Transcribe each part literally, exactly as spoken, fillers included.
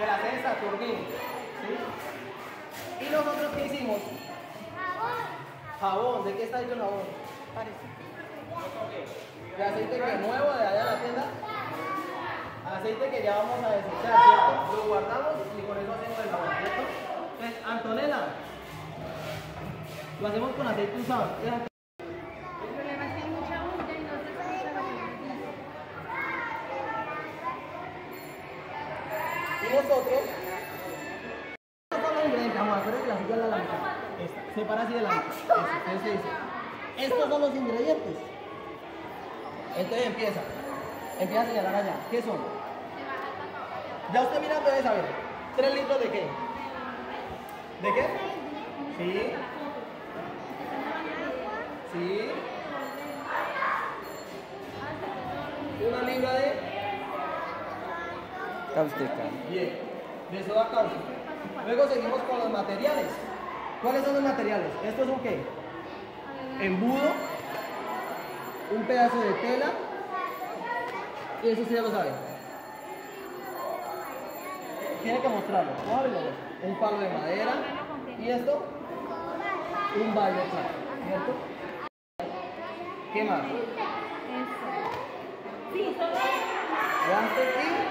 de la cesta, turbín. ¿Sí? ¿Y nosotros qué hicimos? Jabón. Jabón. ¿De qué está hecho el jabón? Parece. De aceite que nuevo de allá de la tienda. Aceite que ya vamos a desechar, ¿cierto? Lo guardamos y con eso hacemos el jabón, ¿cierto? Entonces, Antonella, lo hacemos con aceite usado. El problema es que hay mucha bulla y no se sabe lo que Y nosotros, estos son los ingredientes, vamos a ver que la silla es la mitad. Esta, separa así de la mitad. Eso, entonces se dice, estos son los ingredientes. Entonces empieza, empieza a señalar allá. ¿Qué son? Ya usted mirando debe saber. ¿Tres litros de qué? ¿De qué? Sí. Sí. Una libra de cáustica. Bien, de soda cáustica. Luego seguimos con los materiales. ¿Cuáles son los materiales? ¿Estos son qué? Embudo, un pedazo de tela, y eso usted ya lo sabe. Tiene que mostrarlo. Cójalo. Un palo de madera, y esto, un balde, ¿cierto? ¿Qué más? Sí, solo Guantes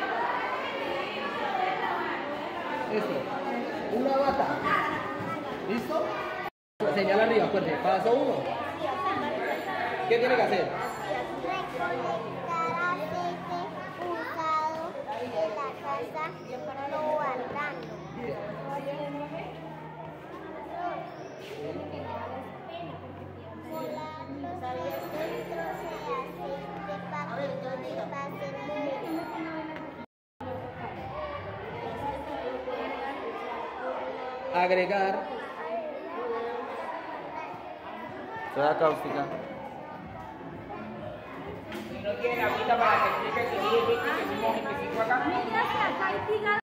y esto, una bata. ¿Listo? Señala arriba, acuérdense. Paso uno. ¿Qué tiene que hacer? recolectar aceite usado de la casa, lo guardando. Bien. Colar los tres litros de aceite para que no se pase mucho. Agregar Soda cáustica. No tiene agüita para que explique si es que se moje, que si fue acá.